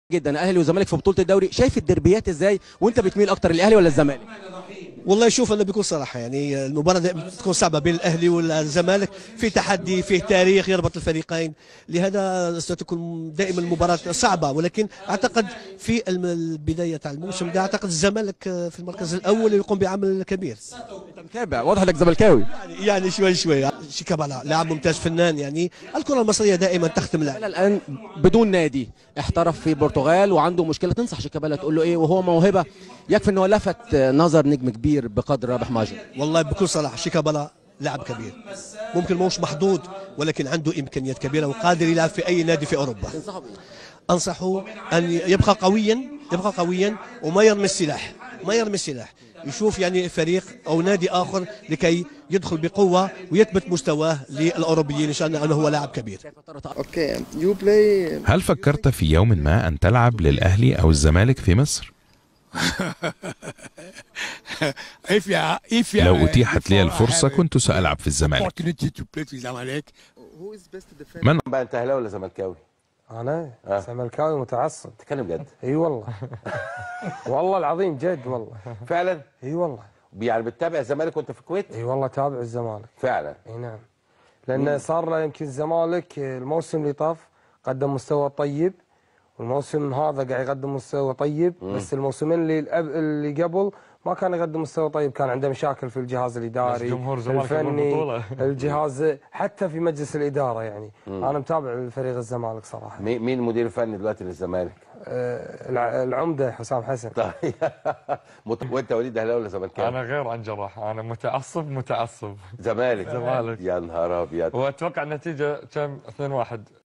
جدا الاهلي والزمالك في بطوله الدوري، شايف الدربيات ازاي وانت بتميل اكتر الاهلي ولا الزمالك؟ والله شوف انا بكل صراحه يعني المباراه دائما تكون صعبه بين الاهلي والزمالك، في تحدي فيه تاريخ يربط الفريقين، لهذا ستكون دائما المباراه صعبه. ولكن اعتقد في البدايه تاع الموسم ده اعتقد الزمالك في المركز الاول ويقوم بعمل كبير. انت متابع، واضح انك زملكاوي. يعني شوي شوي. شيكابالا لاعب ممتاز فنان، يعني الكره المصريه دائما تختم لاعب. الان بدون نادي، احترف في البرتغال وعنده مشكله، تنصح شيكابالا تقول له ايه وهو موهبه؟ يكفي ان هو لفت نظر نجم كبير بقدر رابح ماجد. والله بكل صراحه شيكابالا لاعب كبير، ممكن موش محظوظ ولكن عنده امكانيات كبيره وقادر يلعب في اي نادي في اوروبا. تنصحه بايه؟ انصحه ان يبقى قويا، يبقى قويا وما يرمي السلاح، ما يرمي السلاح، يشوف يعني فريق او نادي اخر لكي يدخل بقوه ويثبت مستواه للاوروبيين ان شاء الله انه هو لاعب كبير. هل فكرت في يوم ما أن تلعب للأهلي أو الزمالك في مصر؟ لو أتيحت لي الفرصة كنت سألعب في الزمالك. من بقى انت اهلاوي ولا زملكاوي؟ انا زملكاوي متعصب. تتكلم جد؟ اي والله. والله العظيم جد والله. فعلا؟ اي والله. يعني بتتابع الزمالك وانت في الكويت؟ اي والله تابع الزمالك فعلا؟ اي نعم، لان صار له يمكن الزمالك الموسم اللي طاف قدم مستوى طيب، والموسم هذا قاعد يقدم مستوى طيب. بس الموسمين اللي قبل ما كان يقدم مستوى طيب، كان عنده مشاكل في الجهاز الاداري الفني، الجهاز حتى في مجلس الاداره. يعني انا متابع فريق الزمالك صراحه. مين المدير الفني دلوقتي للزمالك؟ العمده حسام حسن. طيب وانت وليد اهلاوي ولا زملكاوي؟ انا غير عن جراح، انا متعصب. زمالك؟ زمالك. يا نهار ابيض. واتوقع النتيجه كم؟ 2-1.